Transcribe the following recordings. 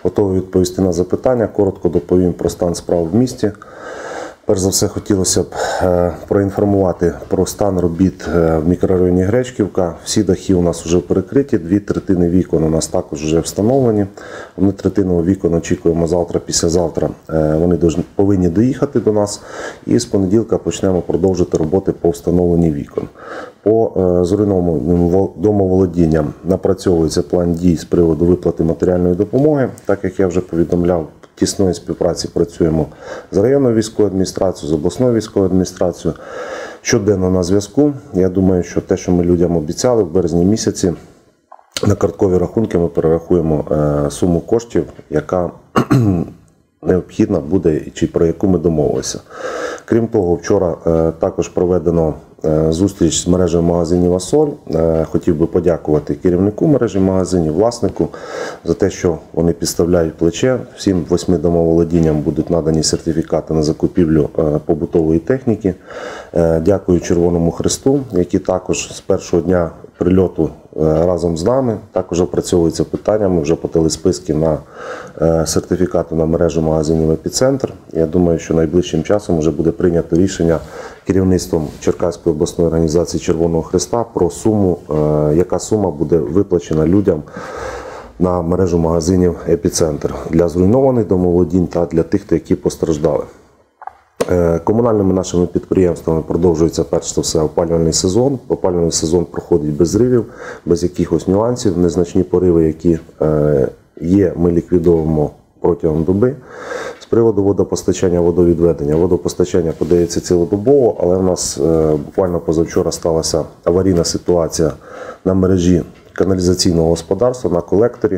Готовий відповісти на запитання. Коротко доповім про стан справ в місті. Перш за все, хотілося б проінформувати про стан робіт в мікрорайоні Гречківка. Всі дахи у нас вже перекриті, 2/3 вікон у нас також вже встановлені. 1/3 вікон очікуємо завтра-післязавтра. Вони повинні доїхати до нас. І з понеділка почнемо продовжити роботи по встановленні вікон. По зруйнованим домоволодінням напрацьовується план дій з приводу виплати матеріальної допомоги. Так як я вже повідомляв, в тісної співпраці працюємо з районною військовою адміністрацією, з обласною військовою адміністрацією. Щоденно на зв'язку. Я думаю, що те, що ми людям обіцяли в березні місяці, на карткові рахунки ми перерахуємо суму коштів, яка необхідна буде чи про яку ми домовилися. Крім того, вчора також проведено зустріч з мережею магазинів «Асоль». Хотів би подякувати керівнику мережі магазинів, власнику за те, що вони підставляють плече. Всім 8 домоволодінням будуть надані сертифікати на закупівлю побутової техніки. Дякую Червоному Хресту, які також з першого дня прильоту разом з нами. Також опрацьовується питання, ми вже подали списки на сертифікати на мережу магазинів «Епіцентр». Я думаю, що найближчим часом вже буде прийнято рішення керівництвом Черкаської обласної організації Червоного Хреста про суму, яка сума буде виплачена людям на мережу магазинів «Епіцентр» для зруйнованих домоволодінь та для тих, які постраждали. Комунальними нашими підприємствами продовжується перш за все опалювальний сезон. Опалювальний сезон проходить без зривів, без якихось нюансів. Незначні пориви, які є, ми ліквідовуємо протягом доби. З приводу водопостачання, водовідведення. Водопостачання подається цілодобово, але в нас буквально позавчора сталася аварійна ситуація на мережі каналізаційного господарства, на колекторі.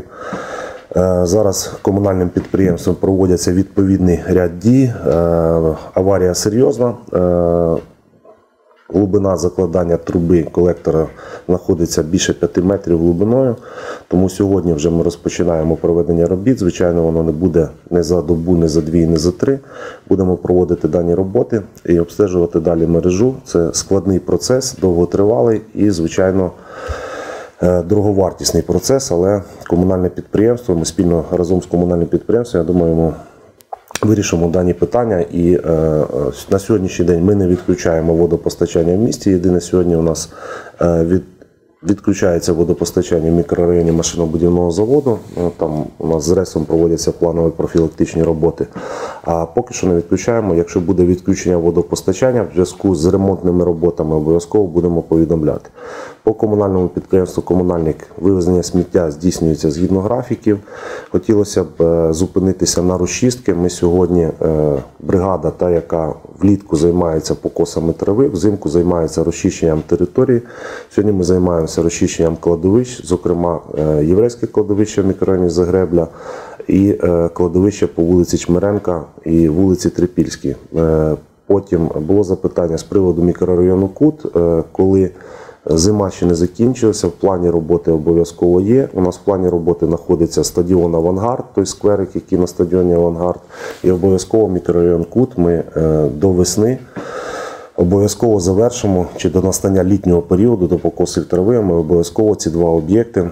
Зараз комунальним підприємством проводяться відповідний ряд дій. Аварія серйозна. Глибина закладання труби колектора знаходиться більше 5 метрів глибиною. Тому сьогодні вже ми розпочинаємо проведення робіт. Звичайно, воно не буде не за добу, не за 2, не за 3. Будемо проводити дані роботи і обстежувати далі мережу. Це складний процес, довготривалий і, звичайно, дороговартісний процес, але комунальне підприємство, ми спільно разом з комунальним підприємством, я думаю, ми вирішимо дані питання. І на сьогоднішній день ми не відключаємо водопостачання в місті. Єдине, сьогодні у нас відключається водопостачання в мікрорайоні машинобудівного заводу. Там у нас з РЕСом проводяться планові профілактичні роботи. А поки що не відключаємо. Якщо буде відключення водопостачання в зв'язку з ремонтними роботами, обов'язково будемо повідомляти. По комунальному підприємству «Комунальник» вивезення сміття здійснюється згідно графіків. Хотілося б зупинитися на розчистки. Ми сьогодні, бригада, та яка влітку займається покосами трави, взимку займається розчищенням території. Сьогодні ми займаємося розчищенням кладовищ, зокрема єврейське кладовище в мікрорайоні Загребля і кладовище по вулиці Чмеренка і вулиці Трипільській. Потім було запитання з приводу мікрорайону Кут, коли зима ще не закінчилася, в плані роботи обов'язково є. У нас в плані роботи знаходиться стадіон «Авангард», той скверик, який на стадіоні «Авангард». І обов'язково мікрорайон Кут ми до весни обов'язково завершимо, чи до настання літнього періоду, до покосів трави, ми обов'язково ці 2 об'єкти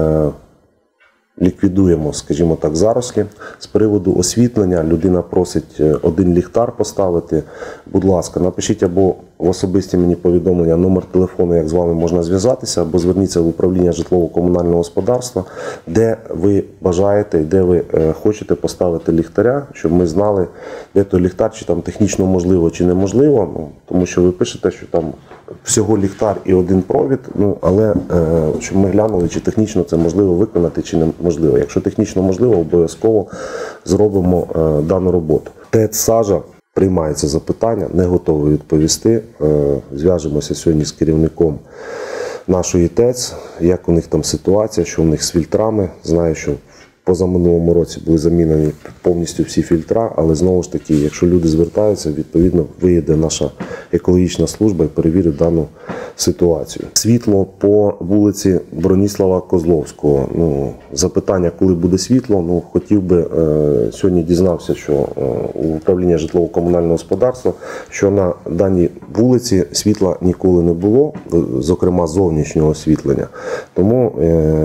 ліквідуємо, скажімо так, зарослі. З приводу освітлення людина просить 1 ліхтар поставити. Будь ласка, напишіть або в особисті мені повідомлення, номер телефону, як з вами можна зв'язатися, або зверніться в управління житлово-комунального господарства, де ви бажаєте і де ви хочете поставити ліхтаря, щоб ми знали, де той ліхтар, чи там технічно можливо, чи неможливо. Тому що ви пишете, що там всього ліхтар і 1 провід, але щоб ми глянули, чи технічно це можливо виконати, чи неможливо. Якщо технічно можливо, обов'язково зробимо дану роботу. ТЕЦ «Сажа» приймається запитання, не готовий відповісти. Зв'яжемося сьогодні з керівником нашої ТЕЦ, як у них там ситуація, що у них з фільтрами. Знаю, що позаминулому році були замінені повністю всі фільтра, але знову ж таки, якщо люди звертаються, відповідно виїде наша екологічна служба і перевірить дану ситуацію. Світло по вулиці Броніслава Козловського. Запитання, коли буде світло, хотів би, сьогодні дізнався, що у управління житлово-комунального господарства, що на даній вулиці світла ніколи не було, зокрема зовнішнього освітлення. Тому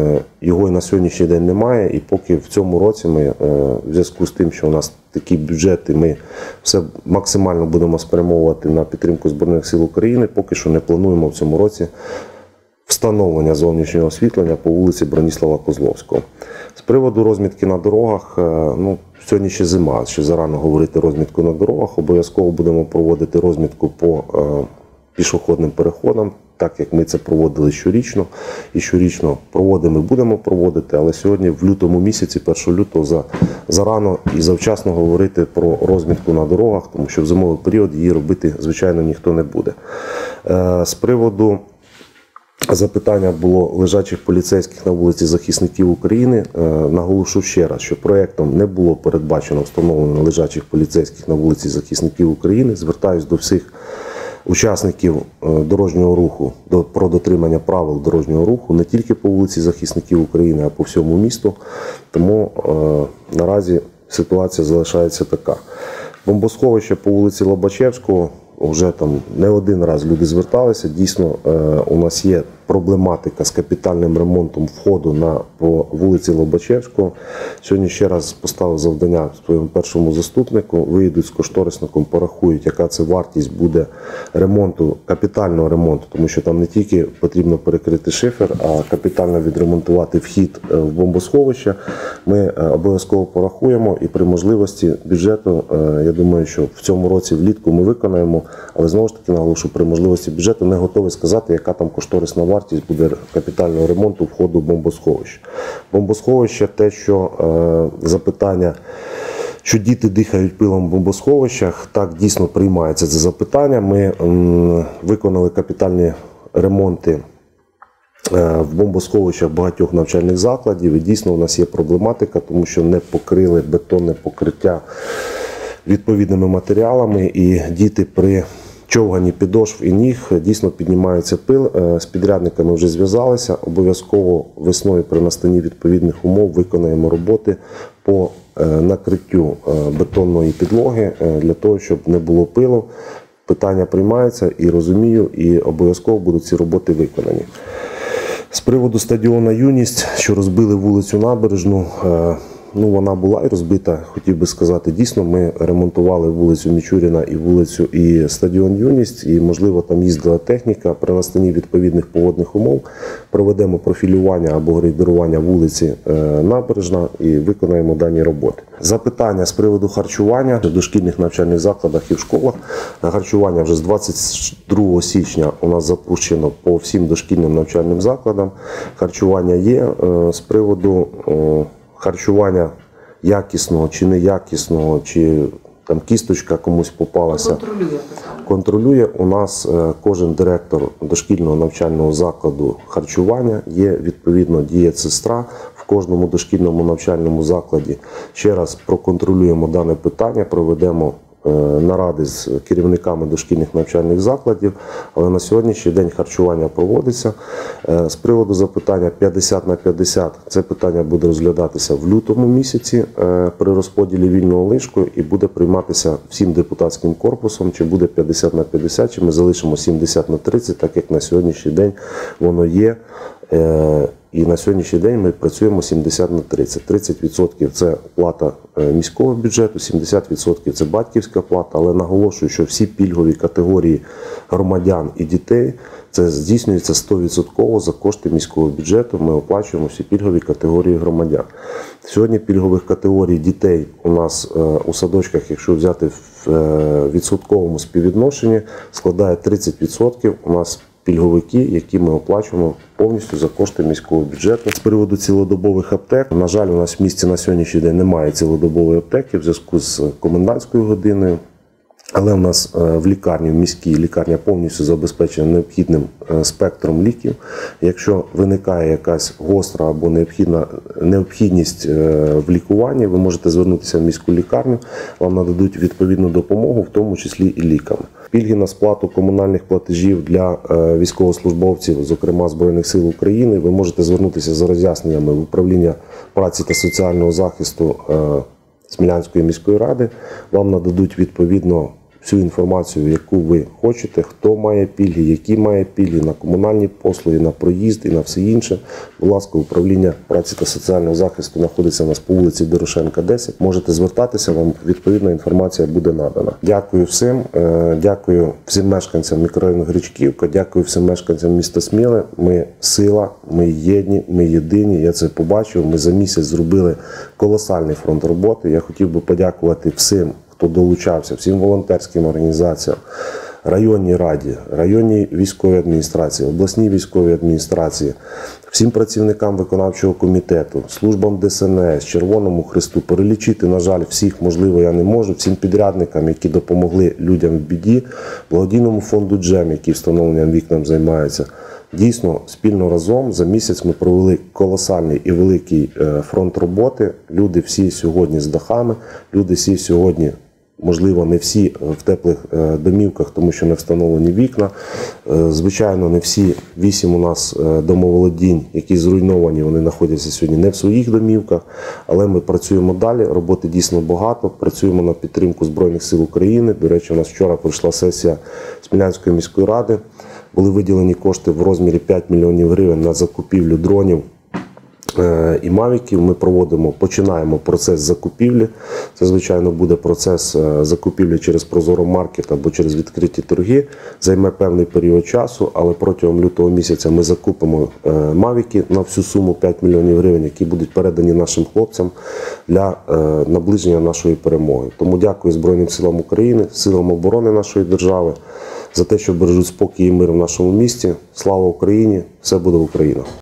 його і на сьогоднішній день немає. І поки в цьому році ми, в зв'язку з тим, що у нас такі бюджети, ми все максимально будемо спрямовувати на підтримку Збройних сил України, поки що не плануємо в цьому році встановлення зовнішнього освітлення по вулиці Броніслава Козловського. З приводу розмітки на дорогах, сьогодні ще зима, ще зарано говорити розмітку на дорогах, обов'язково будемо проводити розмітку по пішохідним переходам, так як ми це проводили щорічно, і щорічно проводимо і будемо проводити, але сьогодні в лютому місяці, 1 лютого, зарано і завчасно говорити про розмітку на дорогах, тому що в зимовий період її робити, звичайно, ніхто не буде. З приводу запитання було лежачих поліцейських на вулиці Захисників України. Наголошу ще раз, що проєктом не було передбачено встановлення лежачих поліцейських на вулиці Захисників України. Звертаюсь до всіх учасників дорожнього руху про дотримання правил дорожнього руху не тільки по вулиці Захисників України, а по всьому місту. Тому наразі ситуація залишається така. Бомбосховище по вулиці Лобачевського, вже там не один раз люди зверталися. Дійсно, у нас є проблематика з капітальним ремонтом входу по вулиці Лобачевського. Сьогодні ще раз поставив завдання своєму першому заступнику, виїдуть з кошторисником, порахують, яка це вартість буде ремонту, капітального ремонту, тому що там не тільки потрібно перекрити шифер, а капітально відремонтувати вхід в бомбосховище. Ми обов'язково порахуємо і при можливості бюджету, я думаю, що в цьому році влітку ми виконаємо, але знову ж таки наголошу, при можливості бюджету не готовий сказати, яка там кошторисна вартість буде капітального ремонту входу в бомбосховище. Бомбосховище, те, що запитання, що діти дихають пилом в бомбосховищах, так, дійсно приймається це запитання. Ми виконали капітальні ремонти в бомбосховищах багатьох навчальних закладів, і дійсно у нас є проблематика, тому що не покрили бетонне покриття відповідними матеріалами, і діти при човгані підошв і ніг дійсно піднімається пил. З підрядниками вже зв'язалися. Обов'язково весною при настанні відповідних умов виконаємо роботи по накриттю бетонної підлоги для того, щоб не було пилу. Питання приймається і розумію, і обов'язково будуть ці роботи виконані. З приводу стадіону «Юність», що розбили вулицю Набережну, вона була і розбита, хотів би сказати, дійсно, ми ремонтували вулицю Мічуріна і стадіон «Юність», і, можливо, там їздила техніка. При настанні відповідних погодних умов проведемо профілювання або грейдерування вулиці Набережна і виконаємо дані роботи. Запитання з приводу харчування в дошкільних навчальних закладах і в школах. Харчування вже з 22 січня у нас запущено по всім дошкільним навчальним закладам. Харчування є. З приводу харчування якісного чи неякісного, чи там кісточка комусь попалася. Контролює у нас кожен директор дошкільного навчального закладу харчування, є відповідно дієтсестра в кожному дошкільному навчальному закладі. Ще раз проконтролюємо дане питання, проведемо наради з керівниками дошкільних навчальних закладів, але на сьогоднішній день харчування проводиться. З приводу запитання 50/50, це питання буде розглядатися в лютому місяці при розподілі вільного лишку і буде прийматися всім депутатським корпусом, чи буде 50/50, чи ми залишимо 70/30, так як на сьогоднішній день воно є. І на сьогоднішній день ми працюємо 70/30. 30% – це плата міського бюджету, 70% – це батьківська плата. Але наголошую, що всі пільгові категорії громадян і дітей це здійснюється 100% за кошти міського бюджету. Ми оплачуємо всі пільгові категорії громадян. Сьогодні пільгових категорій дітей у нас у садочках, якщо взяти в відсотковому співвідношенні, складає 30%. У нас пільговики, які ми оплачуємо повністю за кошти міського бюджету. З приводу цілодобових аптек, на жаль, у нас в місті на сьогоднішній день немає цілодобової аптеки в зв'язку з комендантською годиною. Але в нас в лікарні, в міській лікарня повністю забезпечена необхідним спектром ліків. Якщо виникає якась гостра або необхідність в лікуванні, ви можете звернутися в міську лікарню, вам нададуть відповідну допомогу, в тому числі і ліками. Пільги на сплату комунальних платежів для військовослужбовців, зокрема Збройних сил України, ви можете звернутися за роз'ясненнями в управління праці та соціального захисту Смілянської міської ради. Вам нададуть відповідно всю інформацію, яку ви хочете, хто має пільги, які має пільги на комунальні послуги, на проїзд і на все інше. Будь ласка, управління праці та соціального захисту знаходиться у нас по вулиці Дорошенка, 10. Можете звертатися, вам відповідна інформація буде надана. Дякую всім. Дякую всім мешканцям мікрорайону Гречківка, дякую всім мешканцям міста Сміли. Ми сила, ми єдні, ми єдині. Я це побачив. Ми за місяць зробили колосальний фронт роботи. Я хотів би подякувати всім, хто долучався, всім волонтерським організаціям, районній раді, районній військовій адміністрації, обласній військовій адміністрації, всім працівникам виконавчого комітету, службам ДСНС, Червоному Хресту. Перелічити, на жаль, всіх, можливо, я не можу, всім підрядникам, які допомогли людям в біді, благодійному фонду «Джем», який встановленням вікнам займається. Дійсно, спільно разом за місяць ми провели колосальний і великий фронт роботи. Люди всі сьогодні з дахами, люди всі сьогодні, можливо, не всі в теплих домівках, тому що не встановлені вікна. Звичайно, не всі 8 у нас домоволодінь, які зруйновані, вони знаходяться сьогодні не в своїх домівках, але ми працюємо далі, роботи дійсно багато, працюємо на підтримку Збройних сил України. До речі, у нас вчора пройшла сесія Смілянської міської ради. Були виділені кошти в розмірі 5 мільйонів гривень на закупівлю дронів і мавіків. Ми починаємо процес закупівлі. Це, звичайно, буде процес закупівлі через Прозоро Маркет або через відкриті торги. Займе певний період часу, але протягом лютого місяця ми закупимо мавіки на всю суму 5 мільйонів гривень, які будуть передані нашим хлопцям для наближення нашої перемоги. Тому дякую Збройним силам України, силам оборони нашої держави за те, що бережуть спокій і мир в нашому місті. Слава Україні! Все буде Україна!